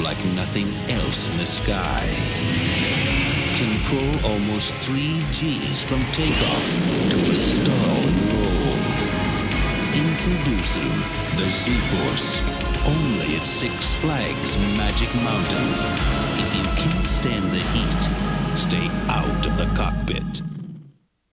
like nothing else in the sky. Can pull almost 3 Gs from takeoff to a stall and roll. Introducing the Z-Force, only at Six Flags Magic Mountain. If you can't stand the heat, stay out of the cockpit.